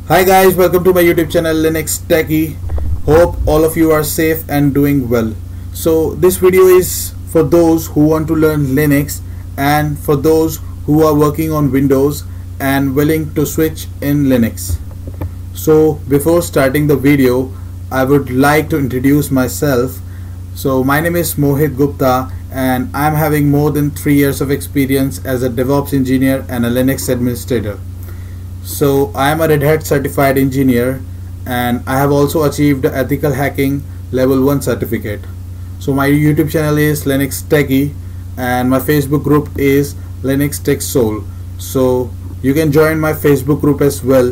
Hi guys, welcome to my YouTube channel Linux Techie. Hope all of you are safe and doing well. So this video is for those who want to learn Linux and for those who are working on Windows and willing to switch in Linux. So before starting the video, I would like to introduce myself. So my name is Mohit Gupta and I am having more than 3 years of experience as a DevOps engineer and a Linux administrator. So I am a Red Hat certified engineer and I have also achieved the ethical hacking level 1 certificate. So my YouTube channel is Linux Techie and my Facebook group is Linux Tech Soul. So you can join my Facebook group as well.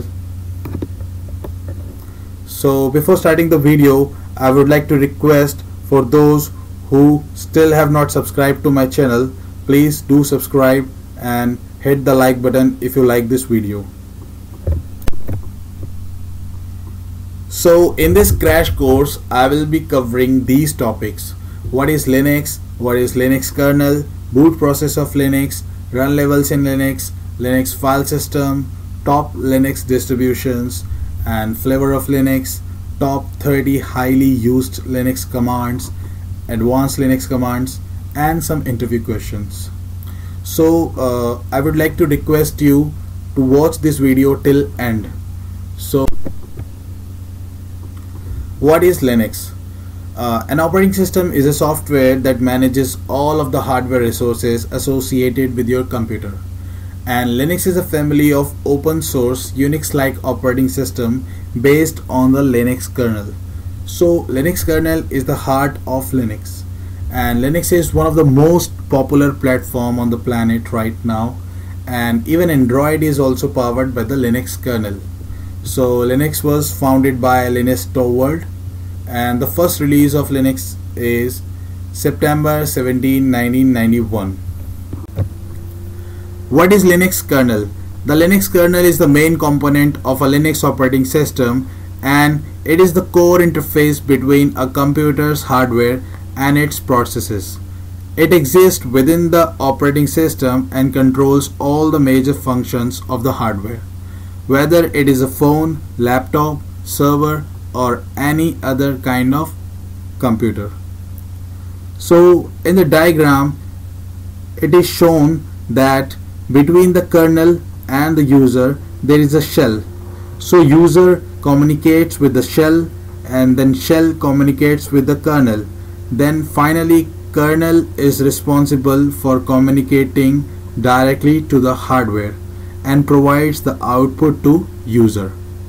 So before starting the video, I would like to request for those who still have not subscribed to my channel, please do subscribe and hit the like button if you like this video. So in this crash course, I will be covering these topics. What is Linux? What is Linux kernel? Boot process of Linux? Run levels in Linux? Linux file system? Top Linux distributions? And flavor of Linux? Top 30 highly used Linux commands? Advanced Linux commands? And some interview questions. So I would like to request you to watch this video till end. So what is Linux? An operating system is a software that manages all of the hardware resources associated with your computer. And Linux is a family of open source Unix-like operating system based on the Linux kernel. So Linux kernel is the heart of Linux. And Linux is one of the most popular platform on the planet right now. And even Android is also powered by the Linux kernel. So Linux was founded by Linus Torvald and the first release of Linux is September 17, 1991. What is Linux kernel? The Linux kernel is the main component of a Linux operating system and it is the core interface between a computer's hardware and its processes. It exists within the operating system and controls all the major functions of the hardware, whether it is a phone, laptop, server or any other kind of computer. So in the diagram it is shown that between the kernel and the user there is a shell. So user communicates with the shell and then shell communicates with the kernel. Then finally kernel is responsible for communicating directly to the hardware and provides the output to user.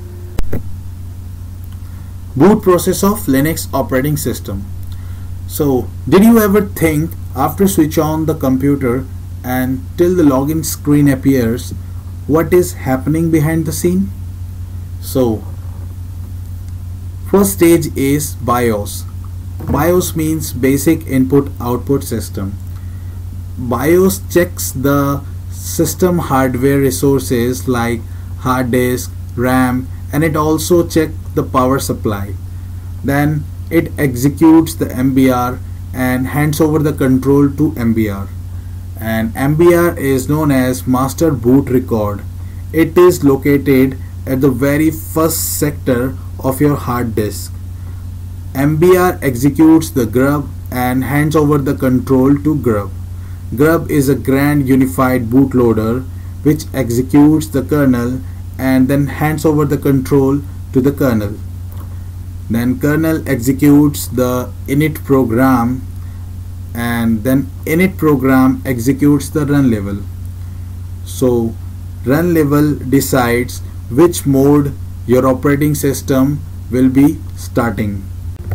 Boot process of Linux operating system. So did you ever think after switch on the computer and till the login screen appears, what is happening behind the scene? So first stage is BIOS. BIOS means basic input output system. BIOS checks the system hardware resources like hard disk, RAM, and it also checks the power supply. Then it executes the MBR and hands over the control to MBR. And MBR is known as master boot record. It is located at the very first sector of your hard disk. MBR executes the grub and hands over the control to grub. Grub is a grand unified bootloader which executes the kernel and then hands over the control to the kernel. Then kernel executes the init program and then init program executes the run level. So run level decides which mode your operating system will be starting.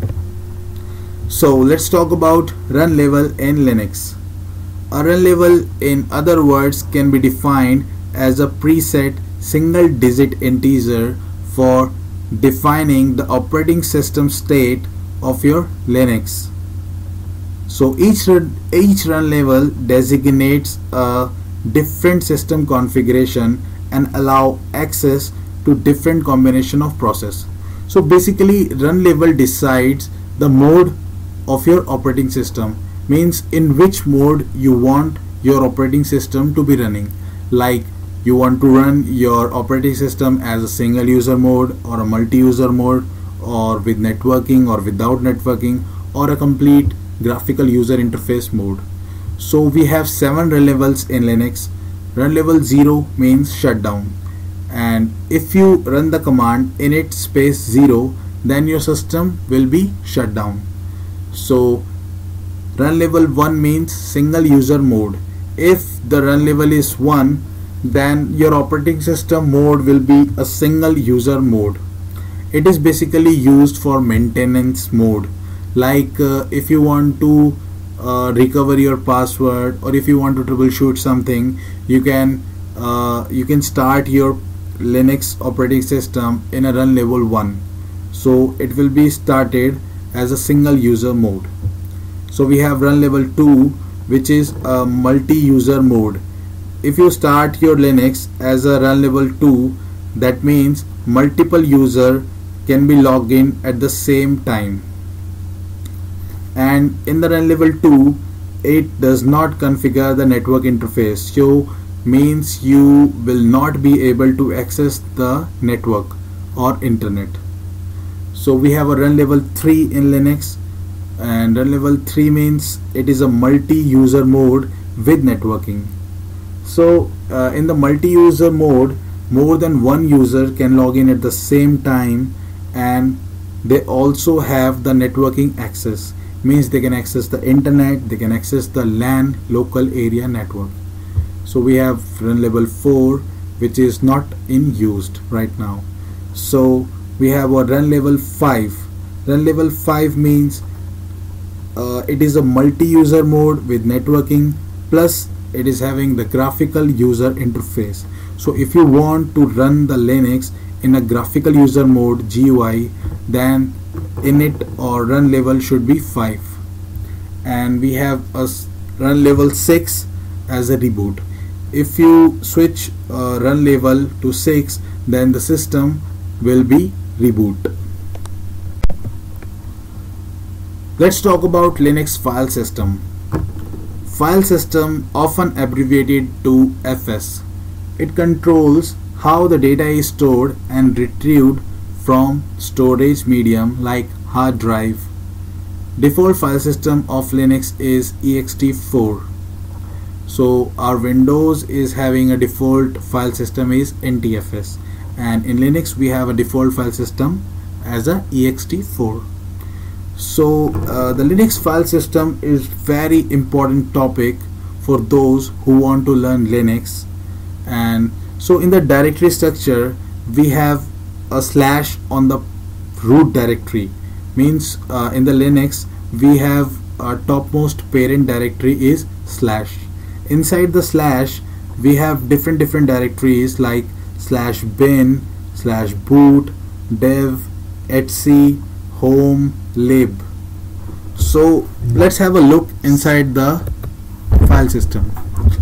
So let's talk about run level in Linux. A run level in other words can be defined as a preset single digit integer for defining the operating system state of your Linux. So each run level designates a different system configuration and allow access to different combination of process. So basically run level decides the mode of your operating system, means in which mode you want your operating system to be running, like you want to run your operating system as a single user mode or a multi-user mode, or with networking or without networking, or a complete graphical user interface mode. So we have 7 run levels in Linux. Run level 0 means shutdown, and if you run the command init space 0, then your system will be shut down. So run level 1 means single user mode. If the run level is 1, then your operating system mode will be a single user mode. It is basically used for maintenance mode, like if you want to recover your password, or if you want to troubleshoot something, you can start your Linux operating system in a run level 1, so it will be started as a single user mode. So we have run level 2, which is a multi-user mode. If you start your Linux as a run level 2, that means multiple user can be logged in at the same time. And in the run level 2, it does not configure the network interface, so means you will not be able to access the network or internet. So we have a run level 3 in Linux, and run level 3 means it is a multi-user mode with networking. So in the multi-user mode, more than one user can log in at the same time, and they also have the networking access, means they can access the internet, they can access the LAN, local area network. So we have run level 4, which is not in used right now. So we have a run level 5. Run level 5 means it is a multi-user mode with networking, plus it is having the graphical user interface. So if you want to run the Linux in a graphical user mode GUI, then init or run level should be 5. And we have a run level 6 as a reboot. If you switch run level to 6, then the system will be reboot. Let's talk about Linux file system. File system, often abbreviated to FS. It controls how the data is stored and retrieved from storage medium like hard drive. Default file system of Linux is ext4. So our Windows is having a default file system is NTFS, and in Linux we have a default file system as a ext4. So the Linux file system is very important topic for those who want to learn Linux. And so in the directory structure, we have a slash on the root directory, means in the Linux we have our topmost parent directory is slash. Inside the slash we have different directories like slash bin, slash boot, dev, etc, home, lib. So let's have a look inside the file system.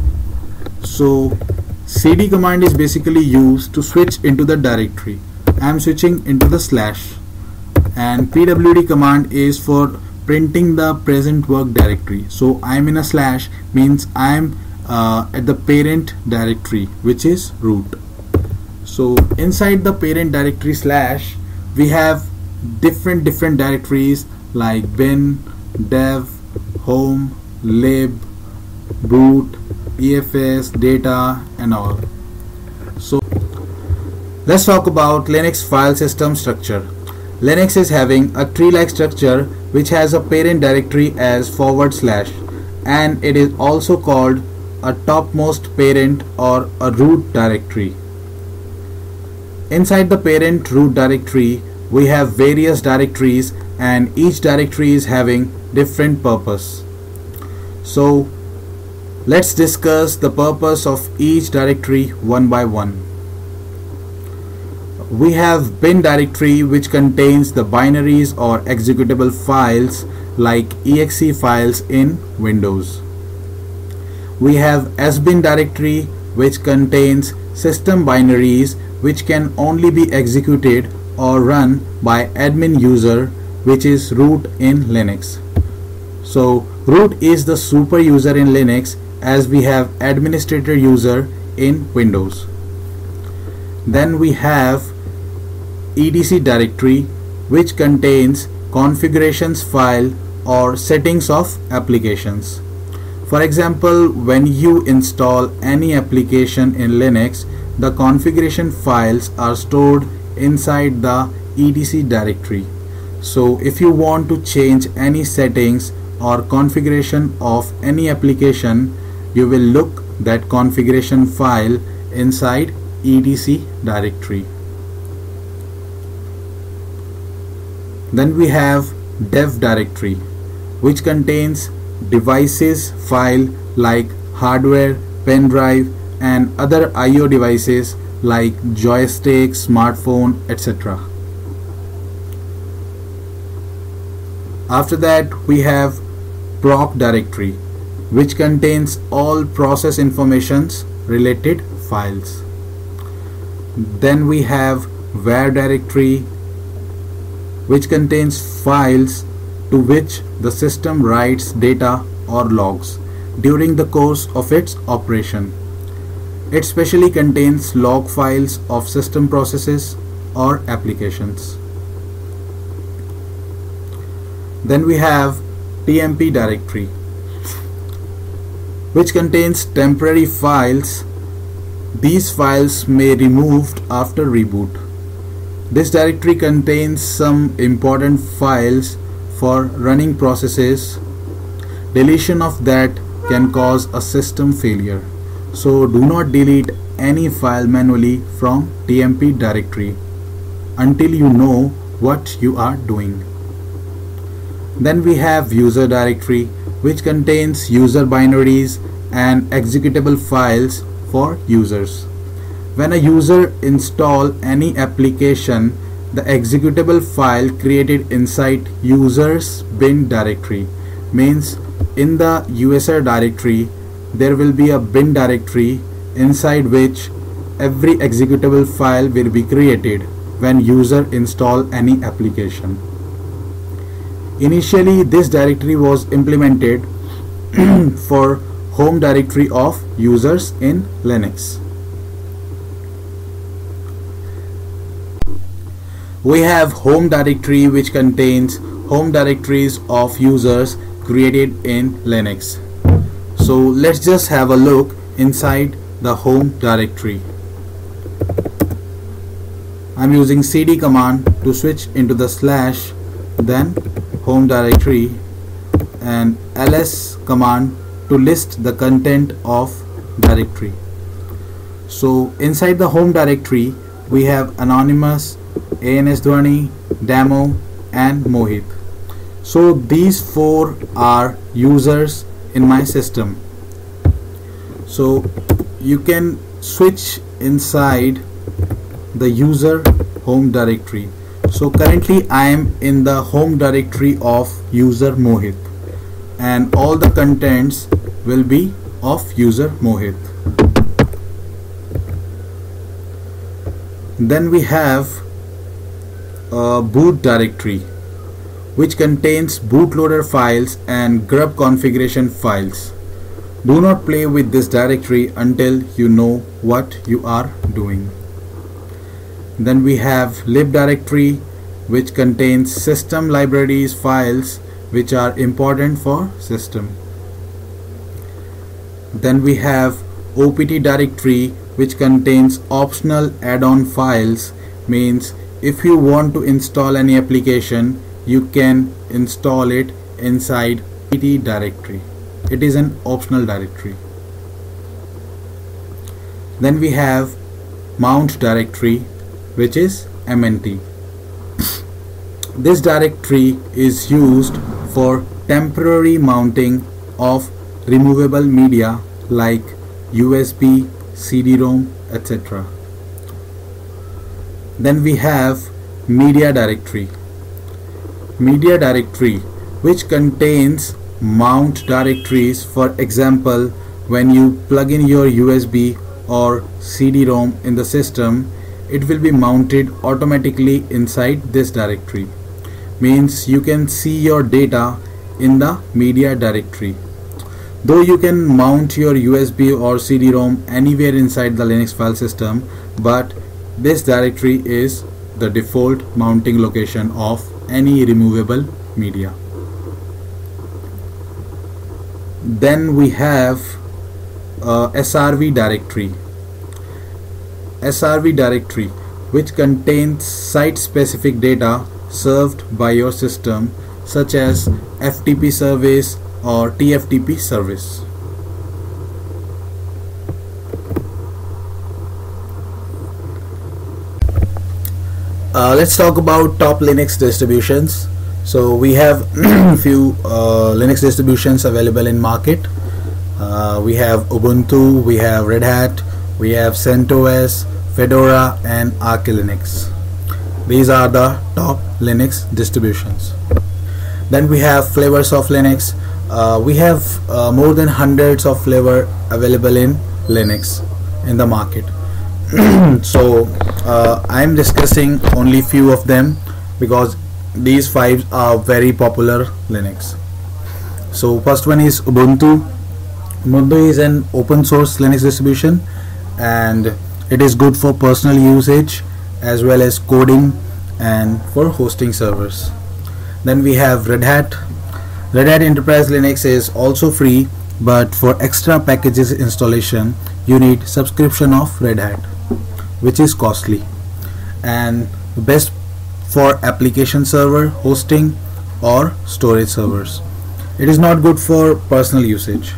So cd command is basically used to switch into the directory. I am switching into the slash, and pwd command is for printing the present work directory. So I am in a slash, means I am at the parent directory, which is root. So inside the parent directory slash, we have different directories like bin, dev, home, lib, boot, EFS, data, and all. So let's talk about Linux file system structure. Linux is having a tree-like structure which has a parent directory as /, and it is also called a topmost parent or a root directory. Inside the parent root directory, we have various directories, and each directory is having different purpose. So let's discuss the purpose of each directory one by one. We have bin directory, which contains the binaries or executable files like exe files in Windows. We have sbin directory, which contains system binaries which can only be executed or run by admin user, which is root in Linux. So root is the super user in Linux, as we have administrator user in Windows. Then we have etc directory, which contains configurations file or settings of applications. For example, when you install any application in Linux, the configuration files are stored inside the etc directory. So if you want to change any settings or configuration of any application, you will look that configuration file inside etc directory. Then we have dev directory, which contains devices file like hardware, pen drive and other IO devices like joystick, smartphone, etc. After that we have proc directory, which contains all process informations related files. Then we have var directory, which contains files to which the system writes data or logs during the course of its operation. It specially contains log files of system processes or applications. Then we have tmp directory, which contains temporary files. These files may be removed after reboot. This directory contains some important files for running processes. Deletion of that can cause a system failure. So do not delete any file manually from tmp directory until you know what you are doing. Then we have user directory, which contains user binaries and executable files for users. When a user installs any application, the executable file created inside users bin directory means in the user directory there will be a bin directory inside which every executable file will be created when user install any application. Initially this directory was implemented for home directory of users in Linux. We have home directory, which contains home directories of users created in Linux. So let's just have a look inside the home directory. I'm using cd command to switch into the slash, then home directory, and ls command to list the content of directory. So inside the home directory we have Anonymous, ANS Dhwani, Demo and Mohit. So these four are users in my system. So you can switch inside the user home directory. So currently I am in the home directory of user Mohit and all the contents will be of user Mohit. Then we have a boot directory, which contains bootloader files and grub configuration files. Do not play with this directory until you know what you are doing. Then we have lib directory, which contains system libraries files which are important for system. Then we have opt directory, which contains optional add-on files, means if you want to install any application you can install it inside opt directory. It is an optional directory. Then we have mount directory, which is MNT. This directory is used for temporary mounting of removable media like USB, CD-ROM, etc. Then we have media directory. Media directory, which contains mount directories. For example, when you plug in your USB or CD-ROM in the system, it will be mounted automatically inside this directory. Means you can see your data in the media directory. Though you can mount your USB or CD-ROM anywhere inside the Linux file system, but this directory is the default mounting location of any removable media. Then we have SRV directory. SRV directory, which contains site-specific data served by your system, such as FTP service or TFTP service. Let's talk about top Linux distributions. So we have few Linux distributions available in market. We have Ubuntu, we have Red Hat, we have CentOS, Fedora and Arch Linux. These are the top Linux distributions. Then we have flavors of Linux. We have more than hundreds of flavors available in Linux in the market. So I am discussing only few of them because these 5 are very popular Linux. So first one is Ubuntu. Ubuntu is an open source Linux distribution and it is good for personal usage as well as coding and for hosting servers. Then we have Red Hat. Red Hat Enterprise Linux is also free, but for extra packages installation you need subscription of Red Hat, which is costly and best for application server, hosting or storage servers. It is not good for personal usage.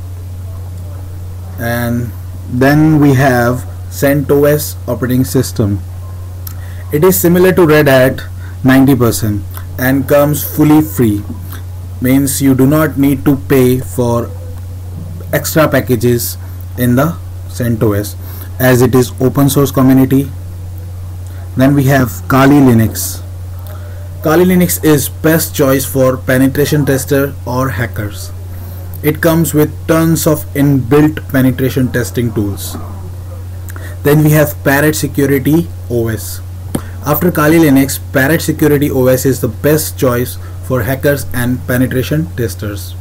And then we have CentOS operating system. It is similar to Red Hat 90% and comes fully free, means you do not need to pay for extra packages in the CentOS as it is open source community. Then we have Kali Linux. Kali Linux is best choice for penetration tester or hackers. It comes with tons of inbuilt penetration testing tools. Then we have Parrot Security OS. After Kali Linux, Parrot Security OS is the best choice for hackers and penetration testers.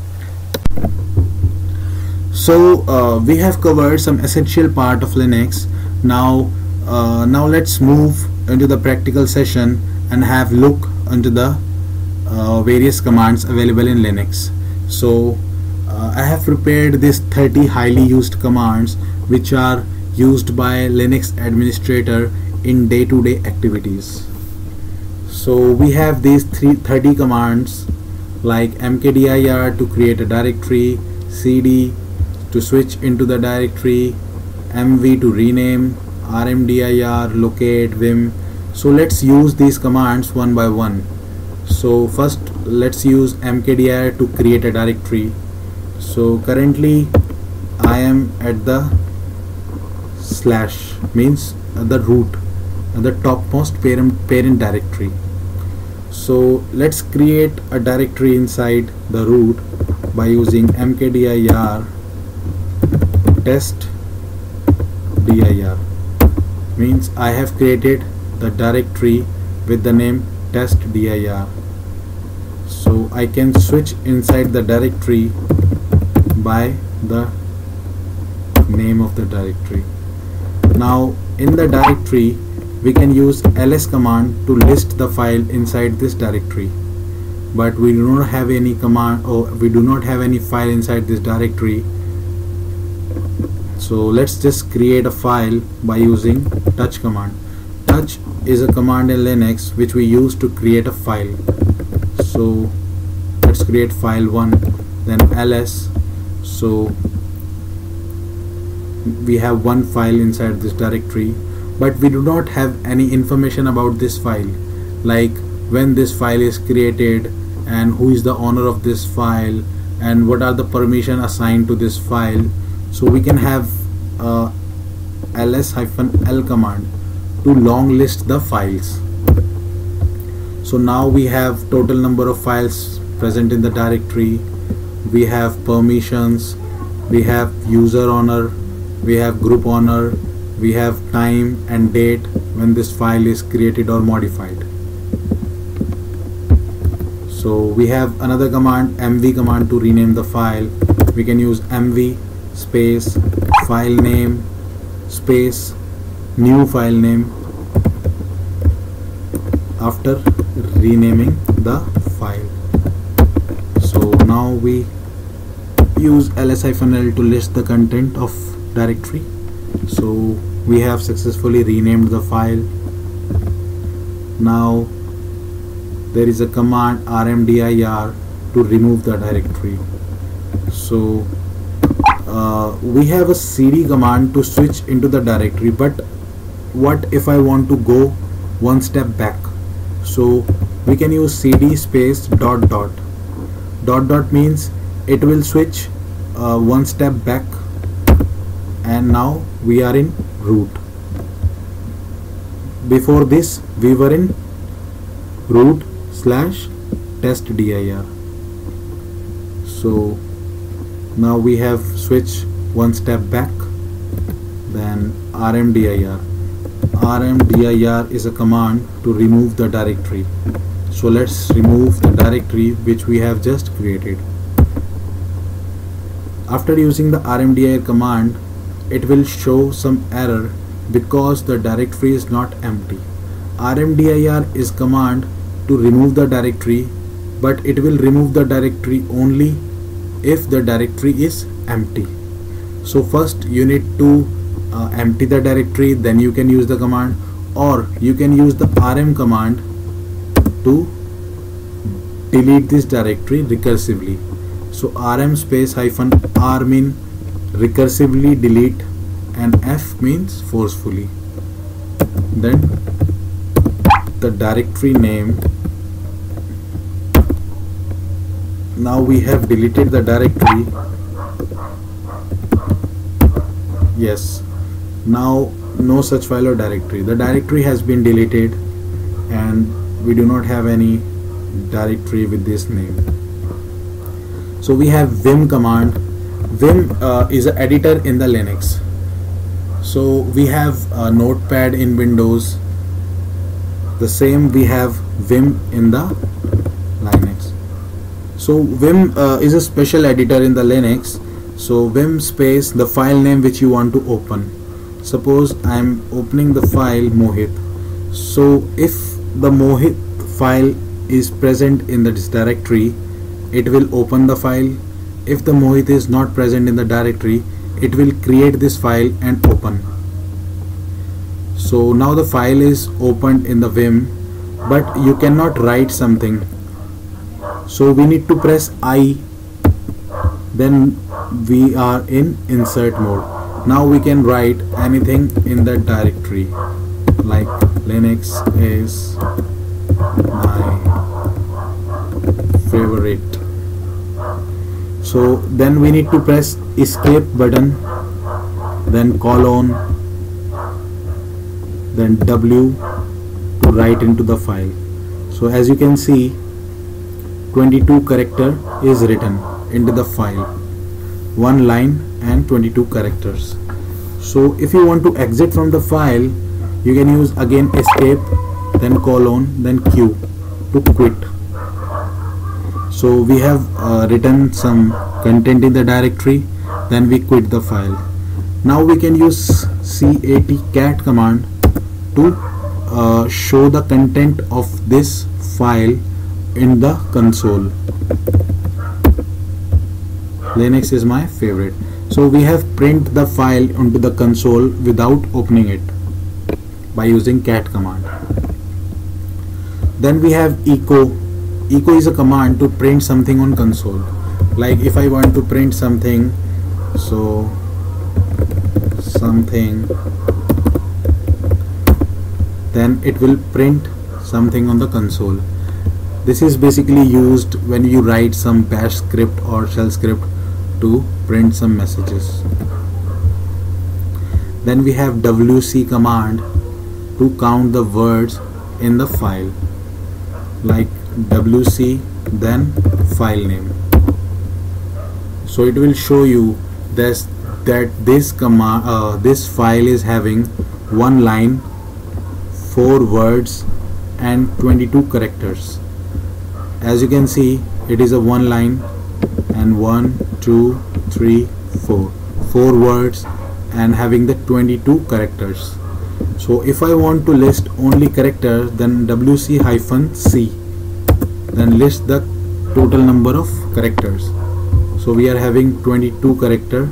So we have covered some essential part of Linux. Now let's move into the practical session and have look into the various commands available in Linux. So I have prepared these 30 highly used commands which are used by Linux administrator in day-to-day activities. So we have these 30 commands like mkdir to create a directory, cd to switch into the directory, mv to rename, rmdir, locate, vim. So let's use these commands one by one. So first let's use mkdir to create a directory. So currently I am at the slash, means the root, the topmost parent directory. So let's create a directory inside the root by using mkdir test dir, means I have created the directory with the name test dir. So I can switch inside the directory by the name of the directory. Now in the directory we can use ls command to list the file inside this directory, but we do not have any command, or we do not have any file inside this directory. So let's just create a file by using touch command. Touch is a command in Linux which we use to create a file. So let's create file 1, then ls. So we have one file inside this directory, but we do not have any information about this file, like when this file is created and who is the owner of this file and what are the permission assigned to this file. So we can have ls-l command to long list the files. So now we have total number of files present in the directory, we have permissions, we have user owner, we have group owner, we have time and date when this file is created or modified. So we have another command, mv command, to rename the file. we can use mv space file name space new file name after renaming the file. So now we use ls-l to list the content of directory. So we have successfully renamed the file. Now there is a command rmdir to remove the directory. So we have a cd command to switch into the directory, but what if I want to go one step back? So we can use cd space dot dot. Dot dot means it will switch one step back, and now we are in root. Before this we were in root slash testdir. So now we have switched one step back. Then rmdir. Rmdir is a command to remove the directory. So let's remove the directory which we have just created. After using the rmdir command, it will show some error because the directory is not empty. Rmdir is command to remove the directory, but it will remove the directory only if the directory is empty. So first you need to empty the directory, then you can use the command, or you can use the rm command to delete this directory recursively. So rm space hyphen r mean recursively delete, and f means forcefully. Then the directory name. Now we have deleted the directory. Yes, now no such file or directory. The directory has been deleted and we do not have any directory with this name. So we have vim command. Vim is an editor in the Linux. So we have a notepad in Windows. The same we have vim in the Linux. So vim is a special editor in the Linux. So vim space the file name which you want to open. Suppose I am opening the file Mohit. So if the Mohit file is present in this directory, it will open the file. If the Mohit is not present in the directory, it will create this file and open. So now the file is opened in the vim, but you cannot write something. So we need to press I, then we are in insert mode. Now we can write anything in the directory, like Linux is my favorite. So then we need to press escape button, then colon, then W to write into the file. So as you can see, 22 character is written into the file, one line and 22 characters. So if you want to exit from the file, you can use again escape, then colon, then Q to quit. So we have written some content in the directory, then we quit the file. Now we can use cat command to show the content of this file in the console. Linux is my favorite. So we have print the file onto the console without opening it by using cat command. Then we have echo. Echo is a command to print something on console. Like if I want to print something, so something, then it will print something on the console. This is basically used when you write some bash script or shell script to print some messages. Then we have wc command to count the words in the file, like wc then file name. So it will show you that this command, this file is having one line, 4 words and 22 characters. As you can see, it is a one line and 1 2 3 4 words and having the 22 characters. So if I want to list only characters, then WC-C, then list the total number of characters. So we are having 22 character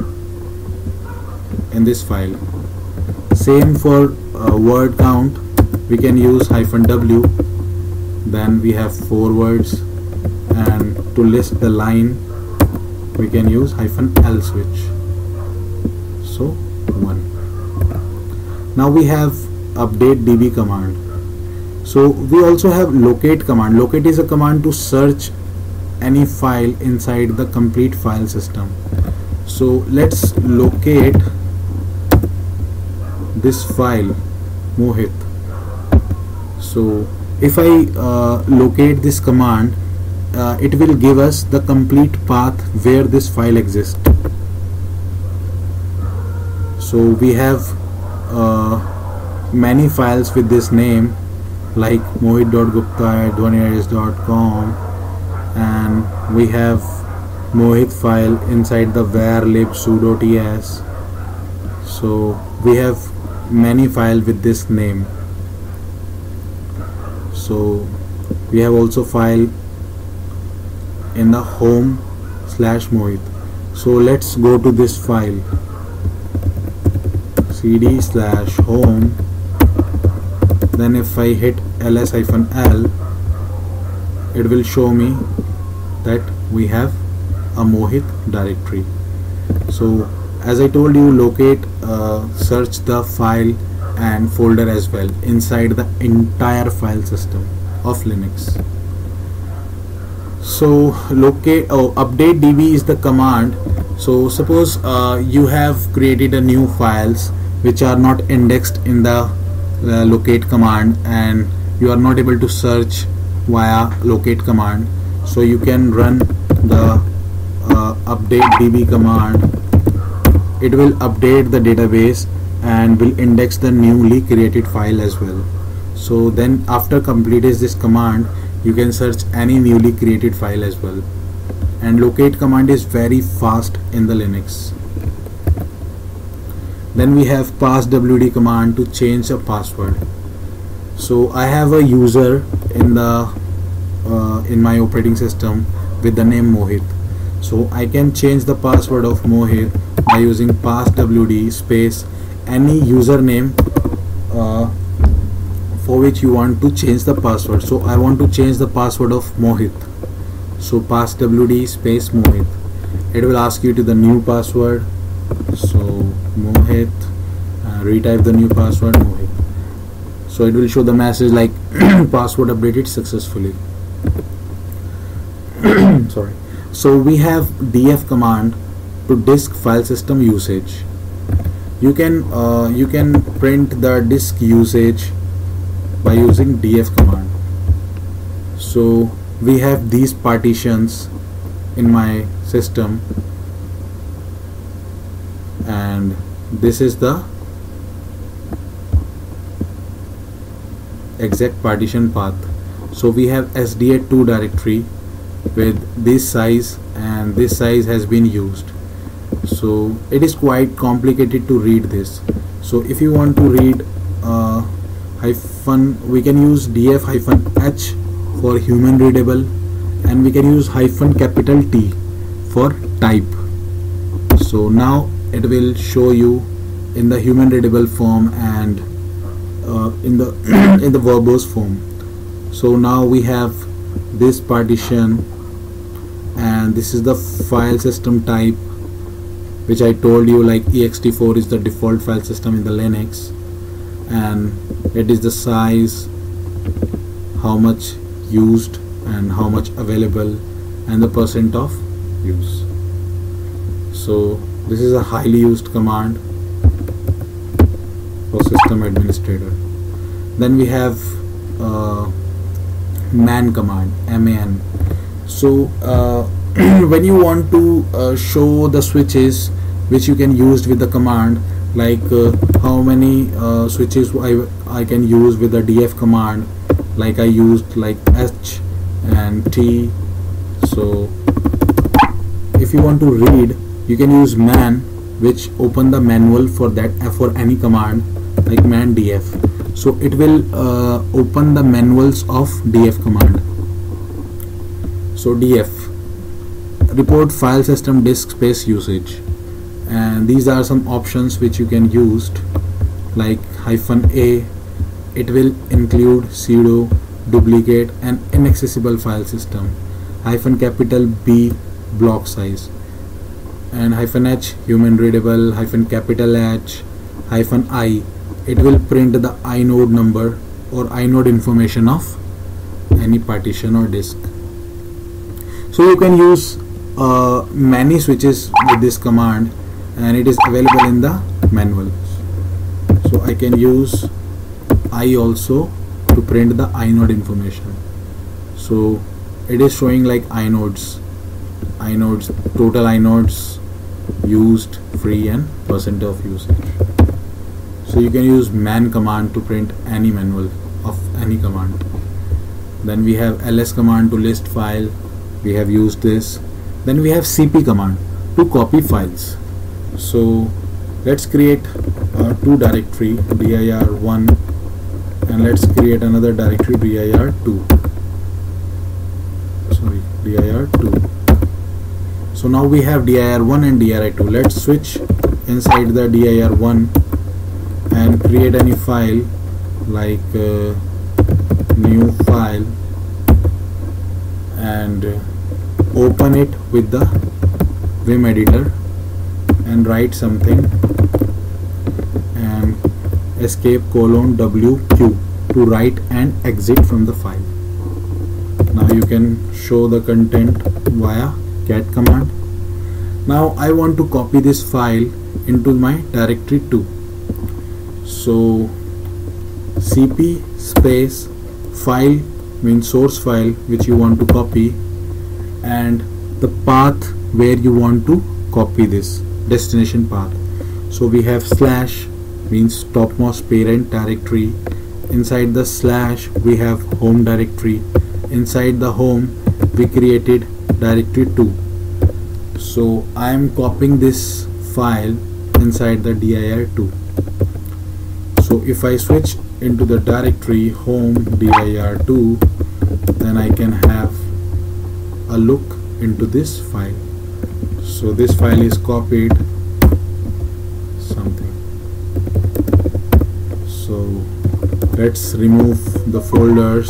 in this file. Same for word count, we can use -w, then we have 4 words, and to list the line we can use -l switch, so 1. Now we have update db command. So we also have locate command. Locate is a command to search any file inside the complete file system. So let's locate this file Mohit. So if I locate this command, it will give us the complete path where this file exists. So we have many files with this name, like mohit.gupta@dhwanirs.com, and we have Mohit file inside the var lib sudo ts. So we have many files with this name. So we have also file in the home/Mohit. So let's go to this file, cd/home. Then if I hit ls-l, it will show me that we have a Mohit directory. So as I told you, locate, search the file and folder as well inside the entire file system of Linux. So locate, update db is the command. So suppose you have created a new files which are not indexed in the locate command, and you are not able to search via locate command. So you can run the update db command. It will update the database and will index the newly created file as well. So then after completing this command, you can search any newly created file as well. And locate command is very fast in the Linux. Then we have passwd command to change a password. So I have a user in the in my operating system with the name Mohit. So I can change the password of Mohit by using passwd space any username for which you want to change the password. So I want to change the password of Mohit. So passwd space Mohit. It will ask you to the new password. So Mohit, retype the new password Mohit. So it will show the message like password updated successfully. Sorry. So we have df command to disk file system usage. You can print the disk usage by using df command. So we have these partitions in my system, and this is the exact partition path. So we have sda2 directory with this size, and this size has been used. So it is quite complicated to read this. So if you want to read we can use df-h for human readable, and we can use -T for type. So now it will show you in the human readable form and in the in the verbose form. So now we have this partition, and this is the file system type, which I told you, like ext4 is the default file system in the Linux, and it is the size, how much used and how much available, and the % of use. So this is a highly used command for system administrator. Then we have man command, man. So when you want to show the switches which you can use with the command, like how many switches I can use with the df command, like I used like h and t. So if you want to read, you can use man, which open the manual for that for any command like man df. So it will open the manuals of df command. So df, report file system disk space usage, and these are some options which you can use, like -a, it will include sudo, duplicate and inaccessible file system, -B, block size, and -h, human readable, -H, -I, it will print the inode number or inode information of any partition or disk. So you can use many switches with this command, and it is available in the manual. So I can use I also to print the inode information. So it is showing like inodes, total inodes used, free and percent of usage. So you can use man command to print any manual of any command. Then we have ls command to list file, we have used this. Then we have cp command to copy files. So let's create two directory, dir1, and let's create another directory, dir2. So now we have dir1 and dir2. Let's switch inside the dir1 and create any file like new file, and open it with the Vim editor and write something, and escape:\wq to write and exit from the file. Now you can show the content via cat command. Now I want to copy this file into my directory 2. So cp space file means source file which you want to copy, and the path where you want to copy this destination path. So we have slash means topmost parent directory. Inside the slash we have home directory. Inside the home we created directory 2. So I am copying this file inside the dir2. So if I switch into the directory home dir2, then I can have a look into this file. So this file is copied something. So let's remove the folders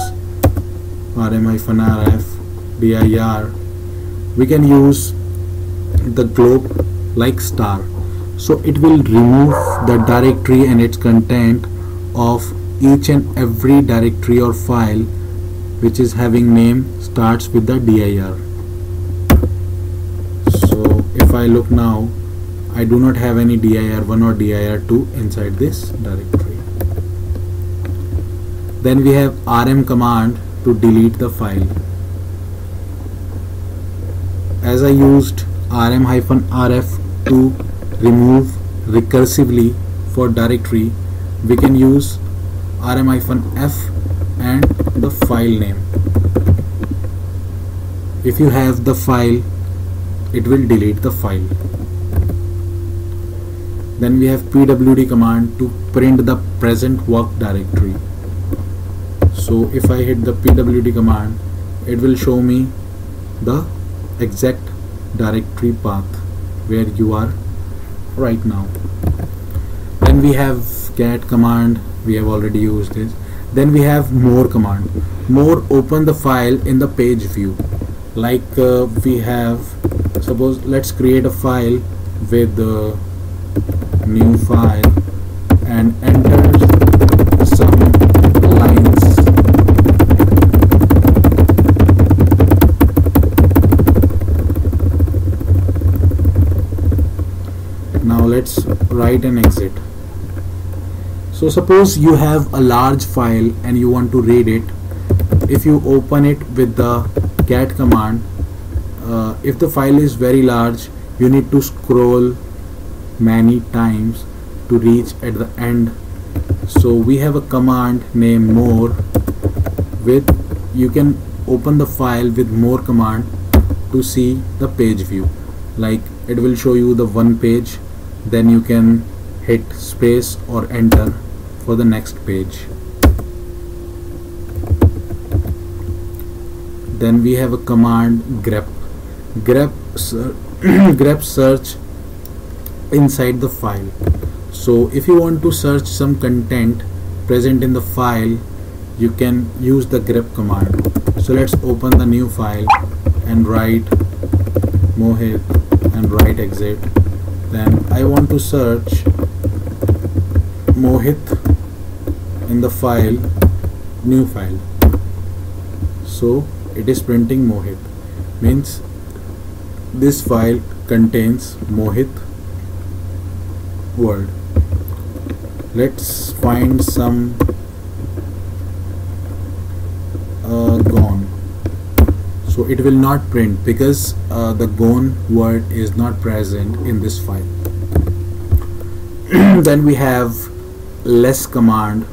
rm-rf, dir. We can use the globe like star. So it will remove the directory and its content of each and every directory or file which is having name starts with the dir. So if I look now, I do not have any dir1 or dir2 inside this directory. Then we have rm command to delete the file. As I used rm-rf to remove recursively for directory, we can use rm-f and the file name. If you have the file, it will delete the file. Then we have pwd command to print the present work directory. So if I hit the pwd command, it will show me the exact directory path where you are right now. Then we have cat command, we have already used this. Then we have more command. More open the file in the page view. Like we have, suppose let's create a file with the new file and enter some lines. Now let's write and exit. So suppose you have a large file and you want to read it. If you open it with the cat command, if the file is very large, you need to scroll many times to reach at the end. So we have a command named more, with you can open the file with more command to see the page view. like it will show you the one page, then you can hit space or enter for the next page. Then we have a command grep. Grep search inside the file. So if you want to search some content present in the file, you can use the grep command. So let's open the new file and write Mohit and write exit. Then I want to search Mohit in the file, new file. So it is printing Mohit, means this file contains Mohit word. Let's find some gone. So it will not print because the gone word is not present in this file. Then we have less command.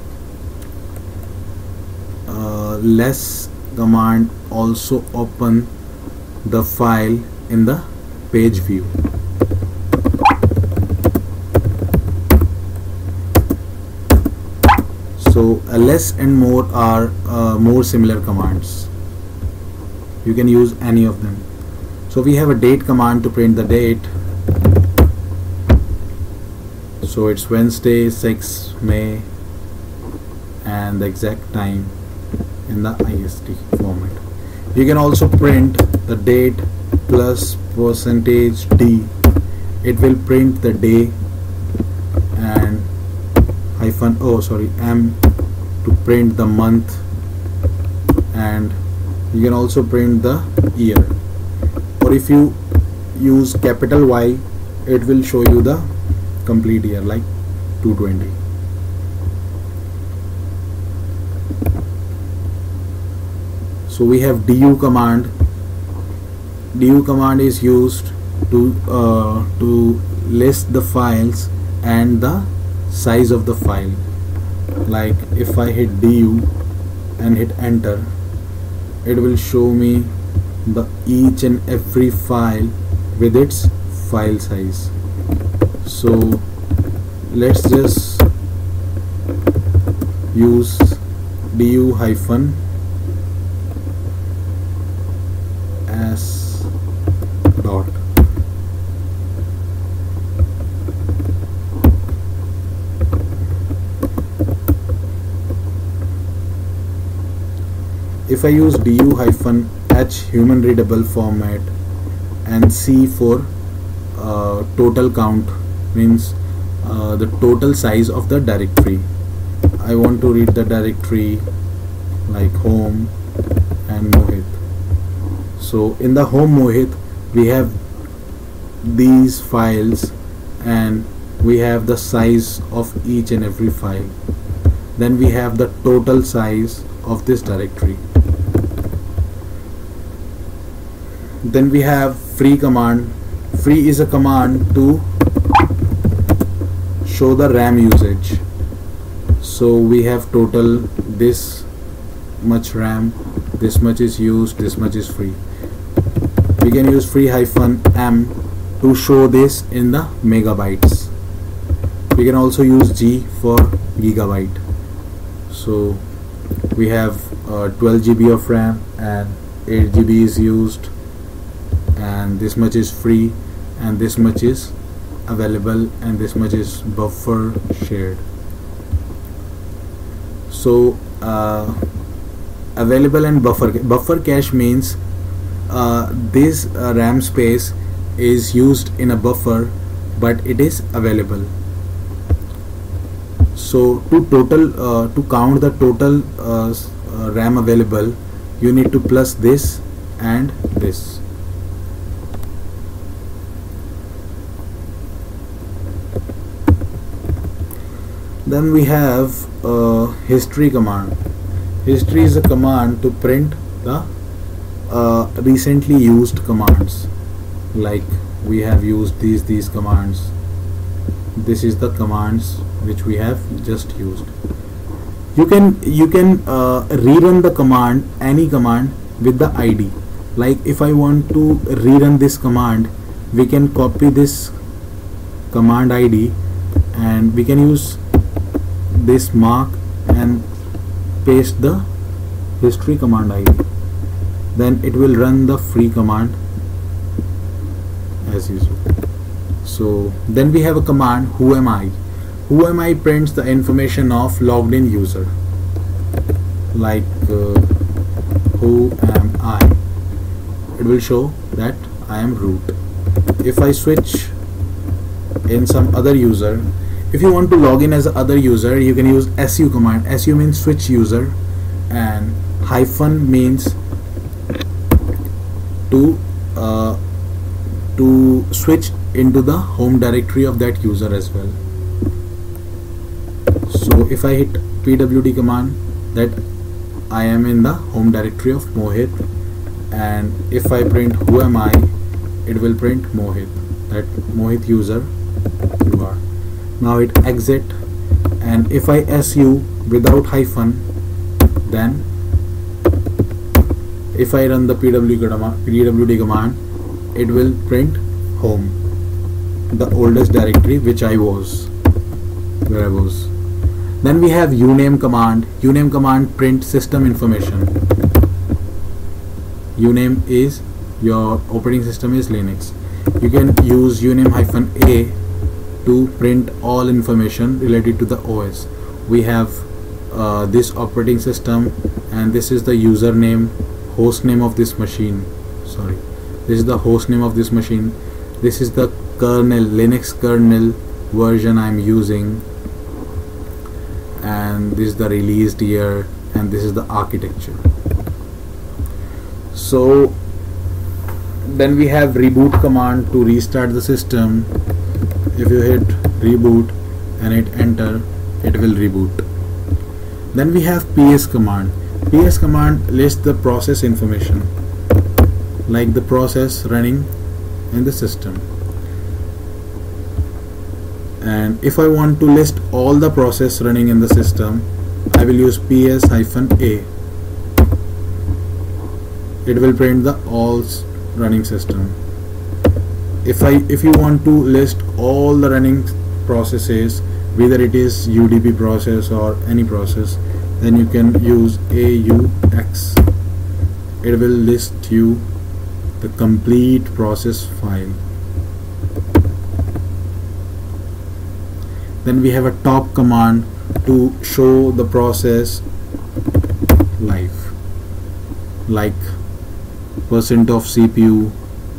Less command also open the file in the page view. So less and more are more similar commands. You can use any of them. So we have a date command to print the date. So it's Wednesday 6 May and the exact time in the IST format. You can also print the date plus %d. It will print the day and M to print the month, and you can also print the year. Or if you use capital Y, it will show you the complete year like 220. So we have du command. Du command is used to list the files and the size of the file. Like if I hit du and hit enter, it will show me the each and every file with its file size. So let's just use du hyphen s dot. If I use du hyphen h human readable format and c for total count, means the total size of the directory. I want to read the directory like home and Mohit. So in the home Mohit we have these files and we have the size of each and every file. Then we have the total size of this directory. Then we have free command. Free is a command to show the RAM usage. So we have total this much RAM, this much is used, this much is free. We can use free hyphen m to show this in the megabytes. We can also use G for gigabyte. So we have 12 GB of RAM and 8 GB is used, and this much is free and this much is available and this much is buffer shared. So available and buffer cache means this RAM space is used in a buffer but it is available. So to count the total RAM available, you need to plus this and this. Then we have history command. History is a command to print the recently used commands. Like we have used these commands. This is the commands which we have just used. You can rerun the command, any command with the ID. Like if I want to rerun this command, we can copy this command ID and we can use this mark and paste the history command ID. Then it will run the free command as usual. So then we have a command who am I. Who am I prints the information of logged in user, like who am I. It will show that I am root. If I switch in some other user, if you want to log in as other user, you can use su command. Su means switch user, and hyphen means to switch into the home directory of that user as well. So if I hit pwd command, that I am in the home directory of Mohit, and if I print who am I, it will print Mohit, that Mohit user you are. Now it exit, and if I su without hyphen, then if I run the pwd command, it will print home, the oldest directory which I was, where I was. Then we have uname command. Uname command print system information. Uname is your operating system is Linux. You can use uname -a to print all information related to the OS. We have this operating system, and this is the username, host name of this machine. Sorry, this is the host name of this machine. This is the kernel, Linux kernel version I'm using, and this is the released year, and this is the architecture. So then we have reboot command to restart the system. If you hit reboot and hit enter, it will reboot. Then we have ps command. PS command lists the process information, like the process running in the system. And if I want to list all the process running in the system, I will use ps-a. It will print the all running system. If you want to list all the running processes, whether it is UDP process or any process, then you can use AUX. It will list you the complete process file. Then we have a top command to show the process live, like percent of CPU,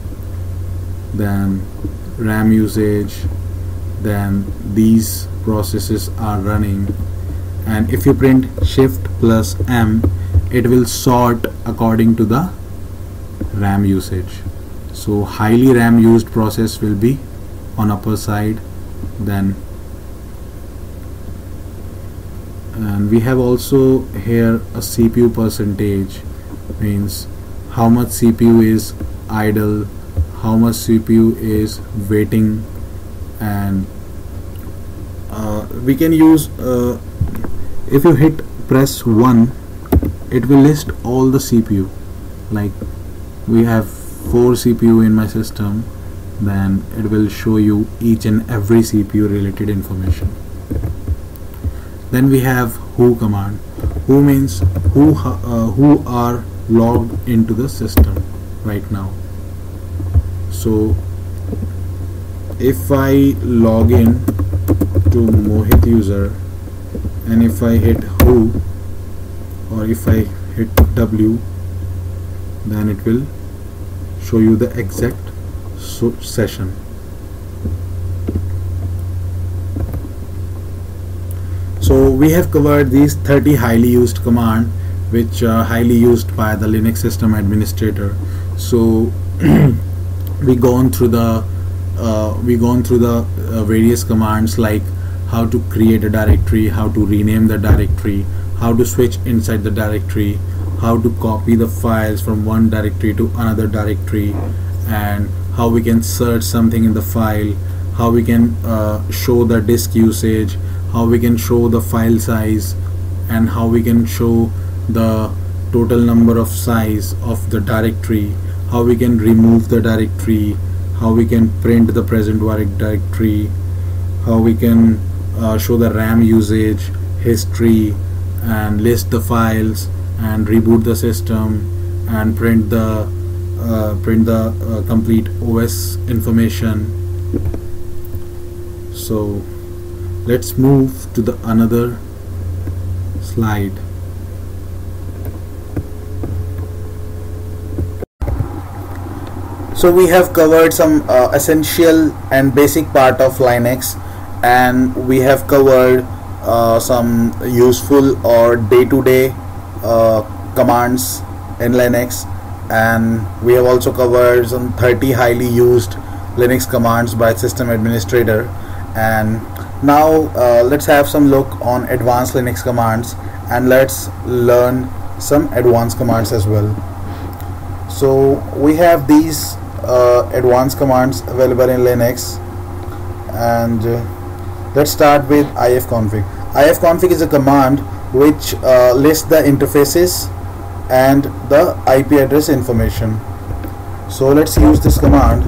then RAM usage, then these processes are running. And if you print shift plus M, it will sort according to the RAM usage. So highly RAM used process will be on upper side. Then and we have also here a CPU percentage, means how much CPU is idle, how much CPU is waiting, and we can use if you hit press 1, it will list all the CPU. Like we have 4 CPU in my system, then it will show you each and every CPU related information. Then we have who command. Who means who are logged into the system right now. So if I log in to Mohit user, and if I hit who, or if I hit W, then it will show you the exact session. So we have covered these 30 highly used commands which are highly used by the Linux system administrator. So we gone through the various commands, like how to create a directory, how to rename the directory, how to switch inside the directory, how to copy the files from one directory to another directory, and how we can search something in the file, how we can show the disk usage, how we can show the file size, and how we can show the total number of size of the directory, how we can remove the directory, how we can print the present directory, how we can show the RAM usage history and list the files and reboot the system and print the complete OS information. So let's move to the another slide. So we have covered some essential and basic part of Linux, and we have covered some useful or day-to-day commands in Linux, and we have also covered some 30 highly used Linux commands by system administrator. And now let's have some look on advanced Linux commands, and let's learn some advanced commands as well. So we have these advanced commands available in Linux, and let's start with ifconfig. Ifconfig is a command which lists the interfaces and the IP address information. So let's use this command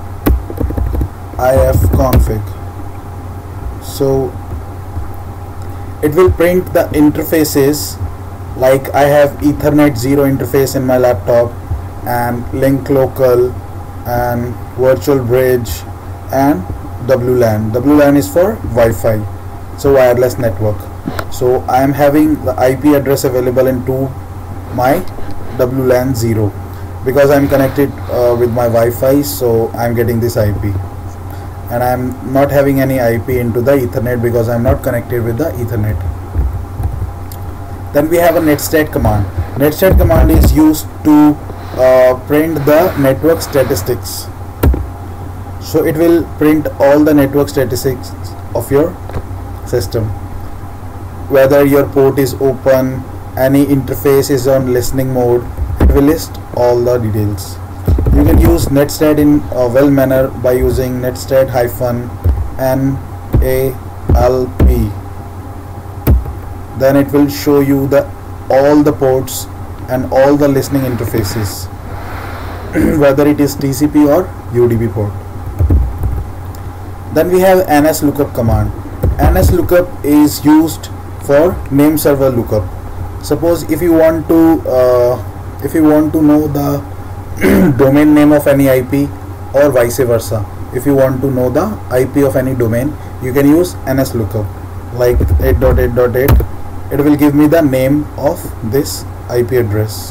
ifconfig. So it will print the interfaces, like I have Ethernet 0 interface in my laptop, and link local, and virtual bridge, and WLAN. WLAN is for Wi-Fi, so wireless network. So I am having the IP address available into my WLAN 0 because I am connected with my Wi-Fi, so I am getting this IP, and I am not having any IP into the Ethernet because I am not connected with the Ethernet. Then we have a netstat command. Netstat command is used to print the network statistics. So it will print all the network statistics of your system, whether your port is open, any interface is on listening mode. It will list all the details. You can use netstat in a well manner by using netstat-nalp. Then it will show you all the ports and all the listening interfaces, whether it is TCP or UDP port. Then we have NSLOOKUP command. NSLOOKUP is used for name server lookup. Suppose if you want to know the domain name of any IP, or vice versa, if you want to know the IP of any domain, you can use NSLOOKUP, like 8.8.8. It will give me the name of this IP address.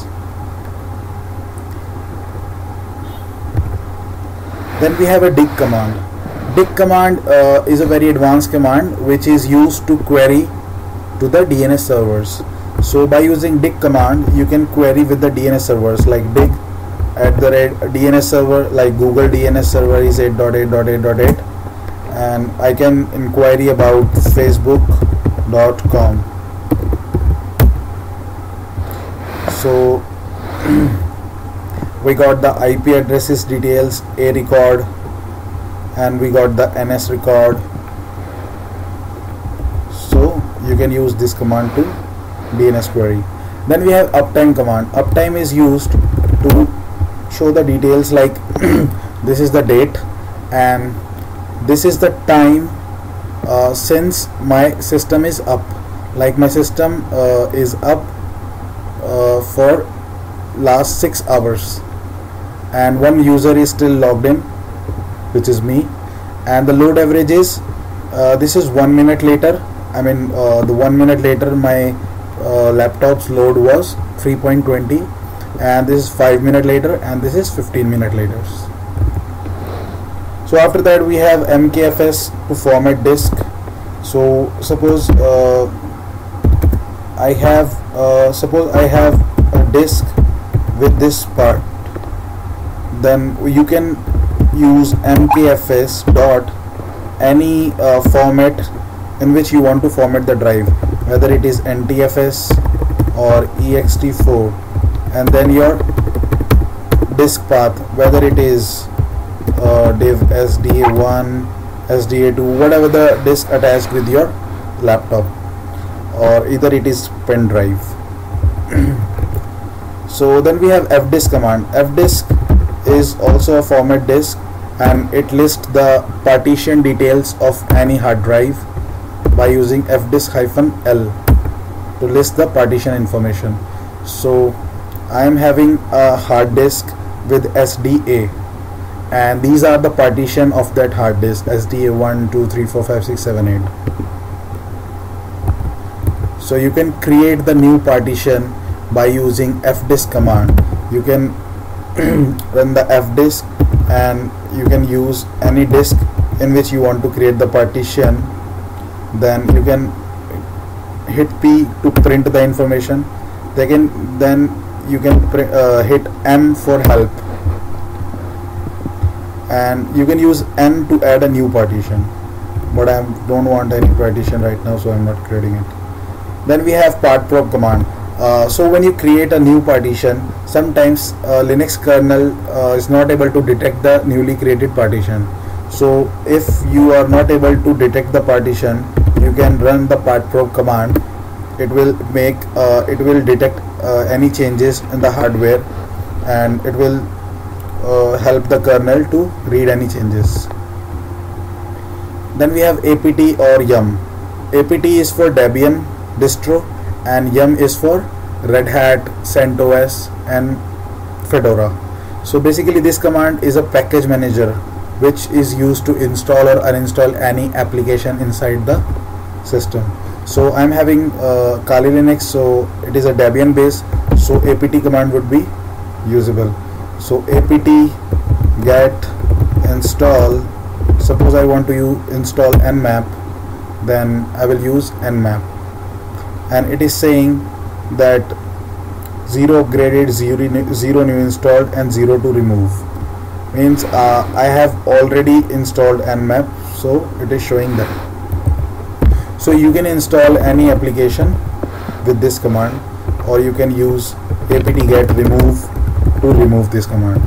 Then we have a dig command. Dig command is a very advanced command which is used to query to the DNS servers. So by using dig command, you can query with the DNS servers, like dig @DNS server, like Google DNS server is 8.8.8.8, and I can inquiry about facebook.com. So we got the IP addresses details, a record, and we got the NS record. So you can use this command to DNS query. Then we have uptime command. Uptime is used to show the details, like this is the date and this is the time since my system is up. Like my system is up for last 6 hours, and one user is still logged in, which is me, and the load average is this is 1 minute later. I mean the 1 minute later my laptop's load was 3.20, and this is 5 minutes later, and this is 15 minutes later. So after that we have MKFS to format disk. So suppose I have a disk with this part, then you can use MKFS dot any format in which you want to format the drive, whether it is NTFS or ext4, and then your disk path, whether it is div SDA1, SDA2, whatever the disk attached with your laptop, or either it is pen drive. So then we have fdisk command. Fdisk is also a format disk and it lists the partition details of any hard drive by using fdisk-l to list the partition information. So I am having a hard disk with SDA, and these are the partition of that hard disk: SDA 1 2 3 4 5 6 7 8. So you can create the new partition by using fdisk command. You can run the fdisk and you can use any disk in which you want to create the partition. Then you can hit P to print the information. Then you can hit M for help, and you can use N to add a new partition, but I don't want any partition right now, so I'm not creating it. Then we have partproc command. So when you create a new partition, sometimes Linux kernel is not able to detect the newly created partition. So if you are not able to detect the partition, you can run the partproc command. It will detect any changes in the hardware, and it will help the kernel to read any changes. Then we have apt or yum. Apt is for Debian distro, and yum is for Red Hat, CentOS and Fedora. So basically this command is a package manager which is used to install or uninstall any application inside the system. So I'm having Kali Linux, so it is a Debian base, so apt command would be usable. So apt get install, suppose I want to install nmap, then I will use nmap, and it is saying that 0 upgraded, 0 new installed and 0 to remove. Means I have already installed nmap, so it is showing that. So you can install any application with this command, or you can use apt-get remove to remove this command.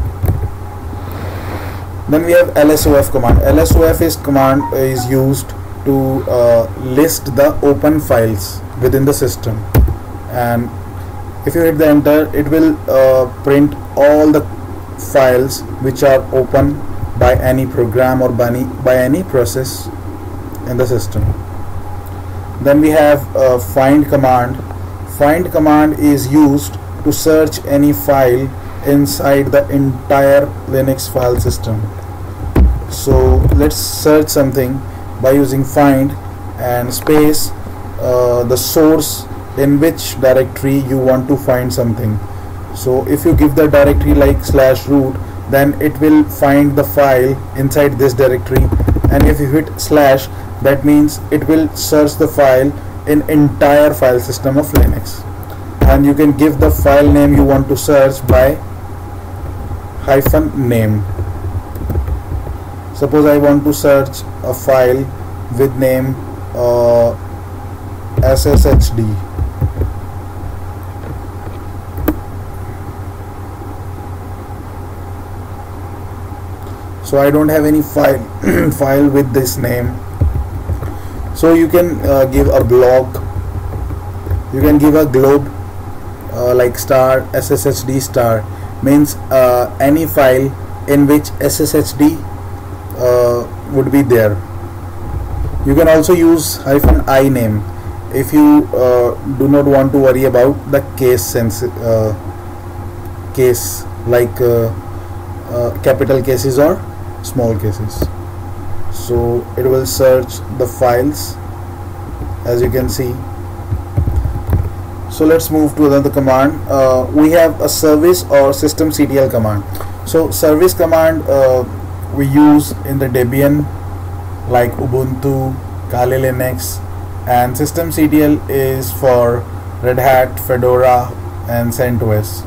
Then we have lsof command. Lsof is used to list the open files within the system, and if you hit the enter, it will print all the files which are open by any program or by any process in the system. Then we have find command. Find command is used to search any file inside the entire Linux file system. So let's search something by using find and space the source in which directory you want to find something. So if you give the directory like /root, then it will find the file inside this directory, and if you hit /, that means it will search the file in entire file system of Linux. And you can give the file name you want to search by -name. Suppose I want to search a file with name sshd. So I don't have any file with this name. So you can give a block, you can give a globe like *sshd star, means any file in which sshd would be there. You can also use -i name if you do not want to worry about the case like capital cases or small cases. So it will search the files, as you can see. So let's move to another command. We have a service or systemctl command. So service command we use in the Debian like Ubuntu, Kali Linux, and systemctl is for Red Hat, Fedora and CentOS.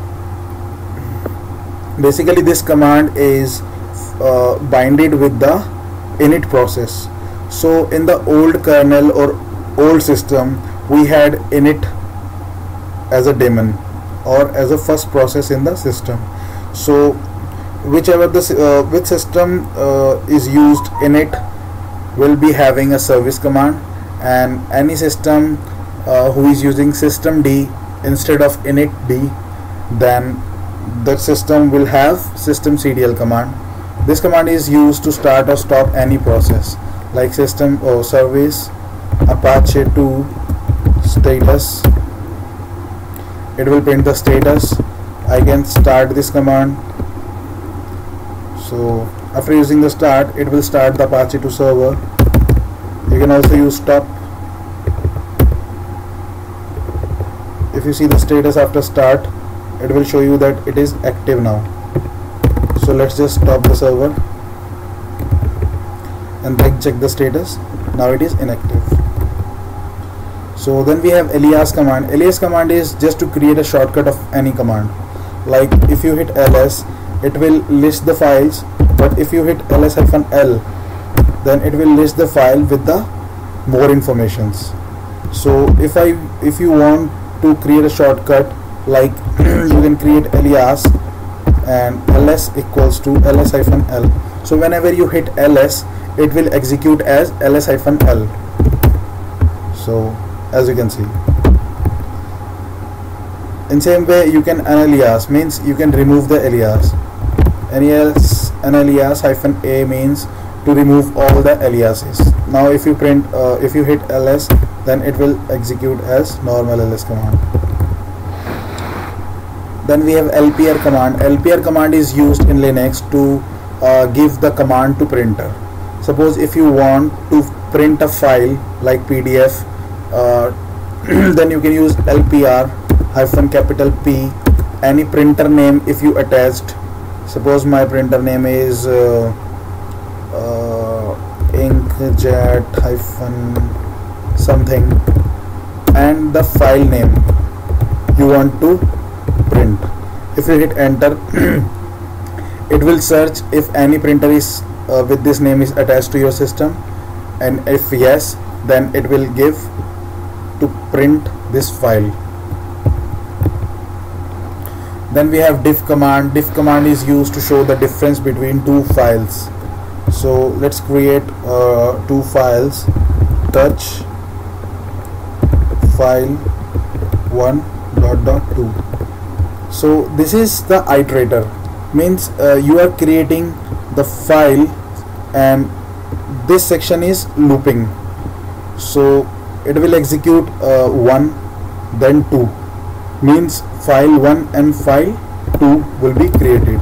Basically this command is binded with the init process. So in the old kernel or old system, we had init as a daemon or as a first process in the system. So whichever which system is used, init will be having a service command, and any system who is using systemd instead of initd, then that system will have systemctl command. This command is used to start or stop any process like system or service, Apache 2 status. It will print the status. I can start this command. So after using the start, it will start the Apache 2 server. You can also use stop. If you see the status after start, it will show you that it is active now. So let's just stop the server and then check the status. Now it is inactive. So then we have alias command. Alias command is just to create a shortcut of any command. Like if you hit ls, it will list the files, but if you hit ls-l, then it will list the file with the more informations. So if you want to create a shortcut, like you can create alias and ls equals to ls-l. So whenever you hit ls, it will execute as ls-l. So as you can see, in same way you can unalias, means you can remove the alias. Unalias-a means to remove all the aliases. Now if you hit ls, then it will execute as normal ls command. Then we have lpr command. Lpr command is used in Linux to give the command to printer. Suppose if you want to print a file like PDF, then you can use lpr -P, any printer name if you attached. Suppose my printer name is inkjet something, and the file name you want to print. If you hit enter, it will search if any printer is with this name is attached to your system, and if yes, then it will give to print this file. Then we have diff command. Diff command is used to show the difference between two files. So let's create two files. Touch file 1.2. So this is the iterator, means you are creating the file and this section is looping. So it will execute 1 then 2, means file 1 and file 2 will be created.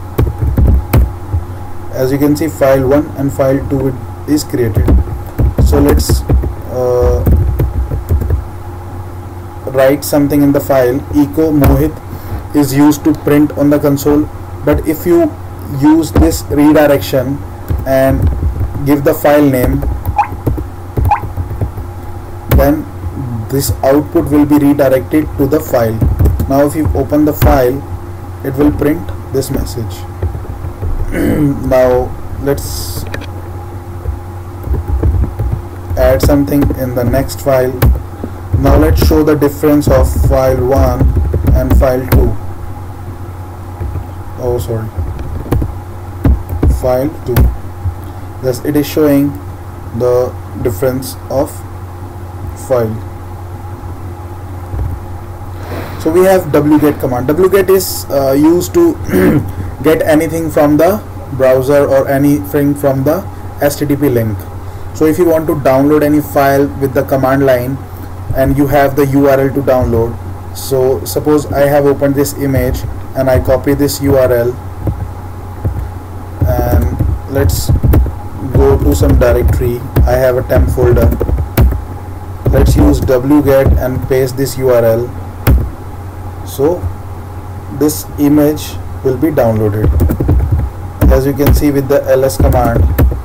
As you can see, file 1 and file 2 is created. So let's write something in the file. Echo Mohit is used to print on the console, but if you use this redirection and give the file name, then this output will be redirected to the file. Now if you open the file, it will print this message. Now let's add something in the next file. Now let's show the difference of file 1 and file 2. Oh sorry, file 2. Thus it is showing the difference of file. So we have wget command. Wget is used to get anything from the browser or anything from the HTTP link. So if you want to download any file with the command line and you have the URL to download, so suppose I have opened this image and I copy this URL, and let's go to some directory. I have a temp folder. Let's use wget and paste this URL. So this image will be downloaded. As you can see, with the ls command,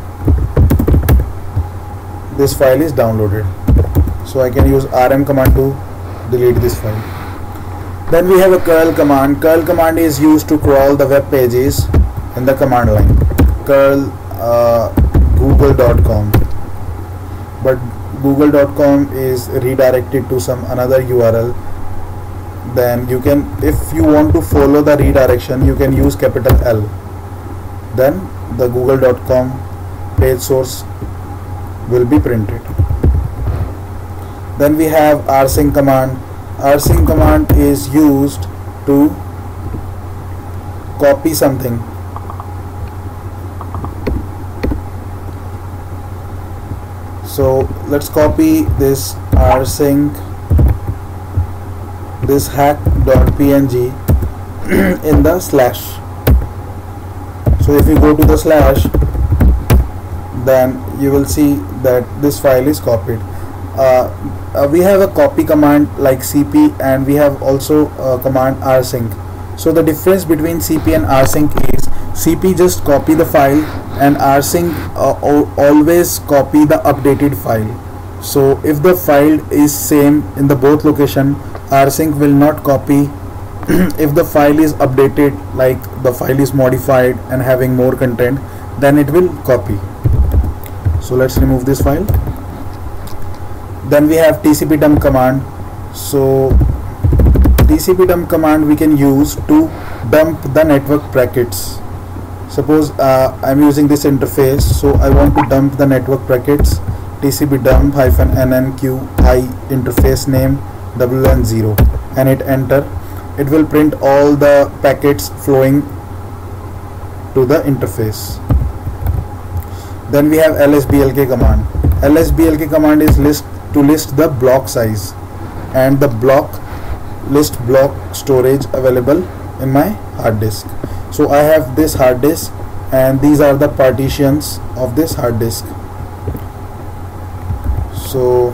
this file is downloaded. So I can use rm command to delete this file. Then we have a curl command. Curl command is used to crawl the web pages in the command line. Curl google.com, but google.com is redirected to some another URL. Then you can, if you want to follow the redirection, you can use capital L. Then the google.com page source will be printed. Then we have rsync command. Rsync command is used to copy something. So let's copy this rsync, this hack.png in the slash. So if you go to the slash, then you will see that this file is copied. We have a copy command like cp, and we have also a command rsync. So the difference between cp and rsync is cp just copy the file, and rsync always copy the updated file. So if the file is same in the both location, rsync will not copy. If the file is updated, like the file is modified and having more content, then it will copy. So let's remove this file. Then we have tcpdump command. So tcpdump command we can use to dump the network packets. Suppose I'm using this interface, so I want to dump the network packets. tcpdump -nnq I interface name WN0 and hit enter. It will print all the packets flowing to the interface. Then we have lsblk command. lsblk command is to list the block size and the list block storage available in my hard disk. So I have this hard disk, and these are the partitions of this hard disk. So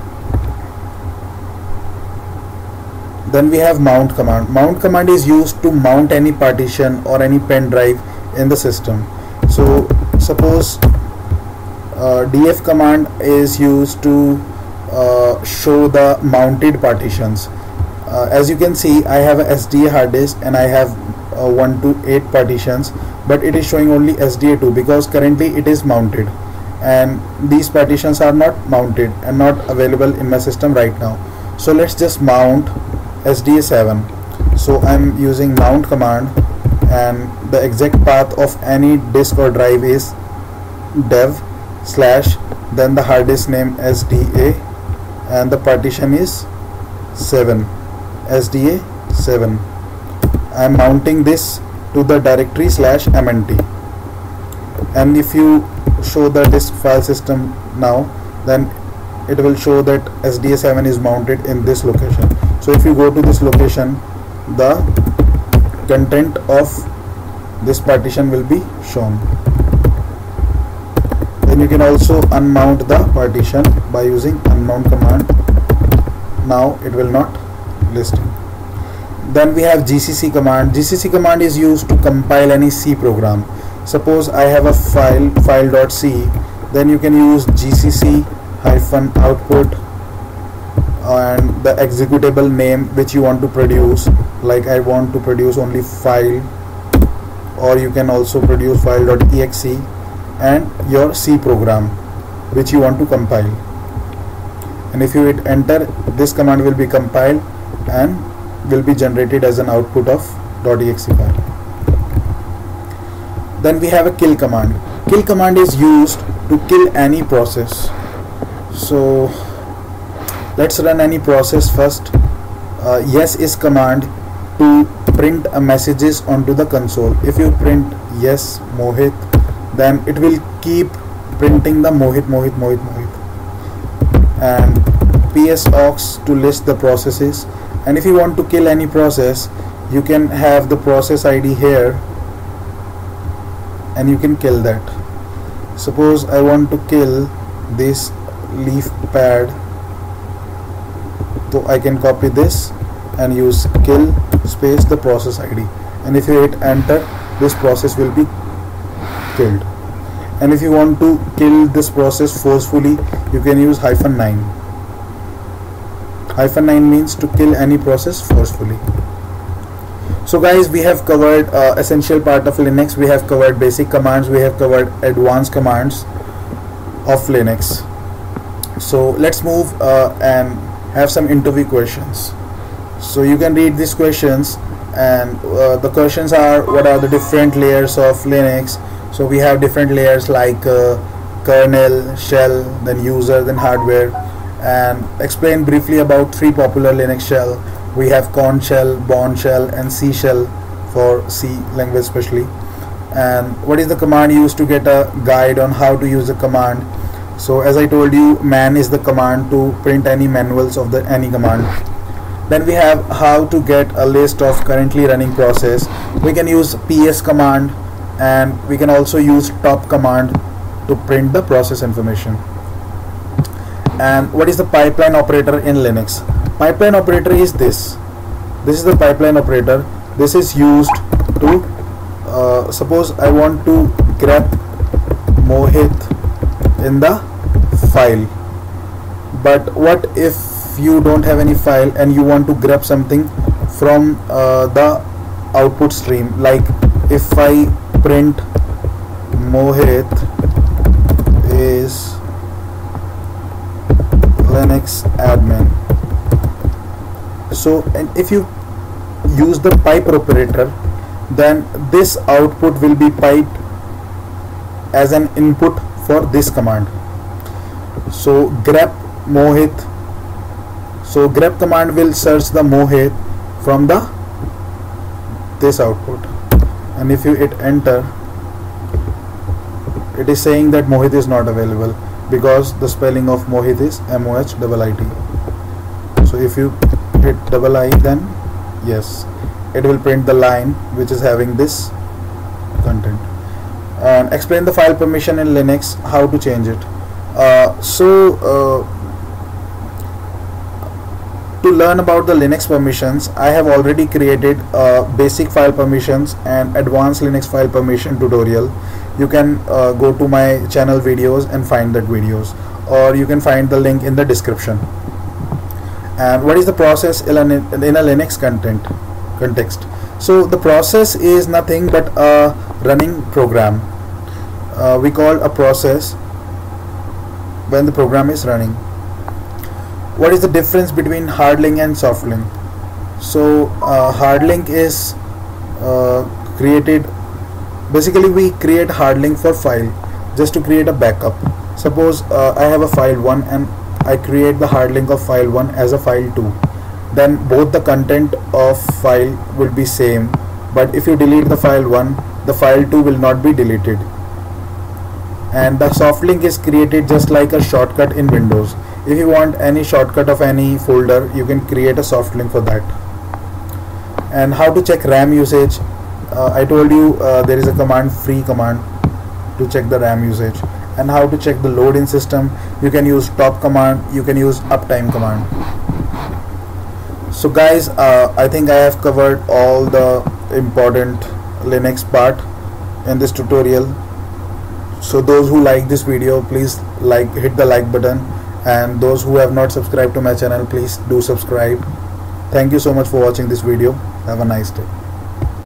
then we have mount command. Mount command is used to mount any partition or any pen drive in the system. So suppose df command is used to show the mounted partitions. As you can see, I have a SDA hard disk and I have 1 to 8 partitions, but it is showing only SDA2 because currently it is mounted, and these partitions are not mounted and not available in my system right now. So let's just mount SDA7. So I'm using mount command, and the exact path of any disk or drive is dev / then the hard disk name SDA, and the partition is 7, SDA7. I am mounting this to the directory /mnt, and if you show the disk file system now, then it will show that SDA7 is mounted in this location. So if you go to this location, the content of this partition will be shown. Then you can also unmount the partition by using unmount command. Now it will not list it. Then we have gcc command. gcc command is used to compile any C program. Suppose I have a file.c, then you can use gcc -output and the executable name which you want to produce. Like I want to produce only file, or you can also produce file.exe, and your C program which you want to compile. And if you hit enter, this command will be compiled and will be generated as an output of .exe file. Then we have a kill command. Kill command is used to kill any process. So let's run any process first. Yes is command to print a messages onto the console. If you print yes Mohit, then it will keep printing the Mohit, and ps-aux to list the processes. And if you want to kill any process, you can have the process ID here, and you can kill that. Suppose I want to kill this leaf pad, so I can copy this and use kill space the process ID, and if you hit enter, this process will be killed. And if you want to kill this process forcefully, you can use -9. -9 means to kill any process forcefully. So guys, we have covered essential part of Linux. We have covered basic commands, we have covered advanced commands of Linux. So let's move and have some interview questions. So you can read these questions, and the questions are, what are the different layers of Linux? So we have different layers like kernel, shell, then user, then hardware, and explain briefly about 3 popular Linux shell. We have Korn shell, Bourne shell, and C shell for C language especially. And what is the command used to get a guide on how to use the command? So as I told you, man is the command to print any manuals of the any command. Then we have how to get a list of currently running process. We can use ps command, and we can also use top command to print the process information. And what is the pipeline operator in Linux? Pipeline operator is this. This is the pipeline operator. This is used to suppose I want to grab Mohit in the file, but what if you don't have any file and you want to grab something from the output stream? Like if I print Mohit is Linux admin, so and if you use the pipe operator, then this output will be piped as an input for this command. So grep Mohit, so grep command will search the Mohit from the this output, and if you hit enter, it is saying that Mohit is not available because the spelling of Mohit is MOHIIT. So if you hit double I, then yes, it will print the line which is having this content. And explain the file permission in Linux, how to change it. To learn about the Linux permissions, I have already created basic file permissions and advanced Linux file permission tutorial. You can go to my channel videos and find that videos, or you can find the link in the description. And what is the process in a Linux context? So the process is nothing but a running program. We call a process when the program is running. What is the difference between hard link and soft link? So hard link is created, basically we create hard link for file just to create a backup. Suppose I have a file 1 and I create the hard link of file 1 as a file 2, then both the content of file will be same, but if you delete the file 1, the file 2 will not be deleted. And the soft link is created just like a shortcut in Windows. If you want any shortcut of any folder, you can create a soft link for that. And how to check RAM usage? I told you there is a command, free command, to check the RAM usage. And how to check the load in system? You can use top command, you can use uptime command. So guys, I think I have covered all the important Linux part in this tutorial. So those who like this video, please hit the like button, and those who have not subscribed to my channel, please do subscribe. Thank you so much for watching this video. Have a nice day.